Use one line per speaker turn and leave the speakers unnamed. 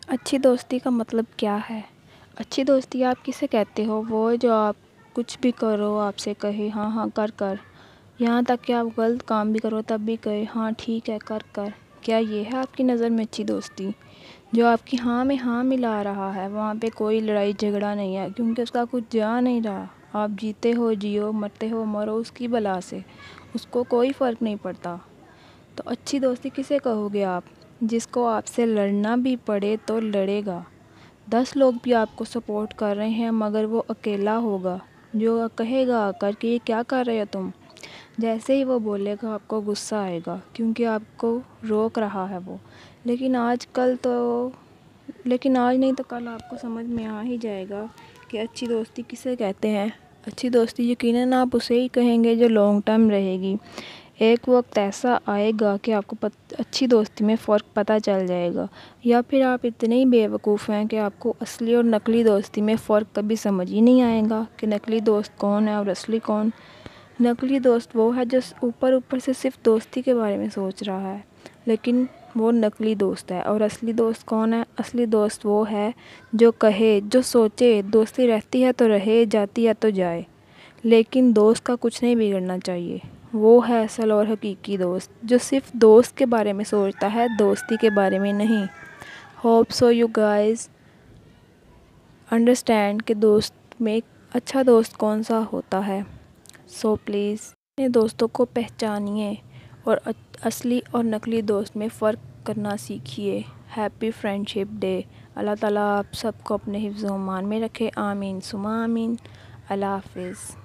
اچھی دوستی کا مطلب کیا ہے؟ اچھی دوستی آپ کسے کہتے ہو؟ وہ جو آپ کچھ بھی کرو آپ سے کہے ہاں ہاں کر، یہاں تک کہ آپ غلط کام بھی کرو تب بھی کہے ہاں ٹھیک ہے کر۔ کیا یہ ہے آپ کی نظر میں اچھی دوستی؟ جو آپ کی ہاں میں ہاں ملا رہا ہے، وہاں پہ کوئی لڑائی جھگڑا نہیں ہے کیونکہ اس کا کچھ جا نہیں رہا۔ آپ جیتے ہو جیو، مرتے ہو مرو اس کی بلا سے، اس کو کوئی فرق نہیں پڑتا۔ تو اچھی دوستی کسے کہو گے آپ؟ جس کو آپ سے لڑنا بھی پڑے تو لڑے گا، 10 لوگ بھی آپ کو سپورٹ کر رہے ہیں مگر وہ اکیلا ہوگا، جو کہے گا آ کر کہ یہ کیا کر رہے ہو تم، جیسے ہی وہ بولے گا آپ کو غصہ آئے گا کیونکہ آپ کو روک رہا ہے وہ۔ لیکن آج نہیں تو کل آپ کو سمجھ میں آ ہی جائے گا کہ اچھی دوستی کسے کہتے ہیں۔ اچھی دوستی یقیناً آپ اسے ہی کہیں گے جو لانگ ٹرم رہے گی۔ ایک وقت ایسا آئے گا کہ آپ کو اچھی دوستی میں فرق پتہ چل جائے گا، یا پھر آپ اتنے ہی بے وقوف ہیں کہ آپ کو اصلی اور نقلی دوستی میں فرق کبھی سمجھ ہی نہیں آئے گا کہ نقلی دوست کون ہے اور اصلی کون۔ نقلی دوست وہ ہے جو اوپر سے صرف دوستی کے بارے میں سوچ رہا ہے، لیکن وہ نقلی دوست ہے۔ اور اصلی دوست کون ہے؟ اصلی دوست وہ ہے جو کہے، جو سوچے، دوستی رہتی ہے تو رہے، جاتی ہے تو جائے، لیکن دوست کا کچھ نہیں بگڑنا چاہیے۔ وہ ہے اصل اور حقیقی دوست، جو صرف دوست کے بارے میں سوچتا ہے، دوستی کے بارے میں نہیں۔ Hope so you guys understand کہ دوست میں اچھا دوست کون سا ہوتا ہے۔ سو پلیز اپنے دوستوں کو پہچانیے اور اصلی اور نقلی دوست میں فرق کرنا سیکھیے۔ Happy friendship day. اللہ تعالیٰ آپ سب کو اپنے حفظ و امان میں رکھے، آمین ثم آمین۔ اللہ حافظ۔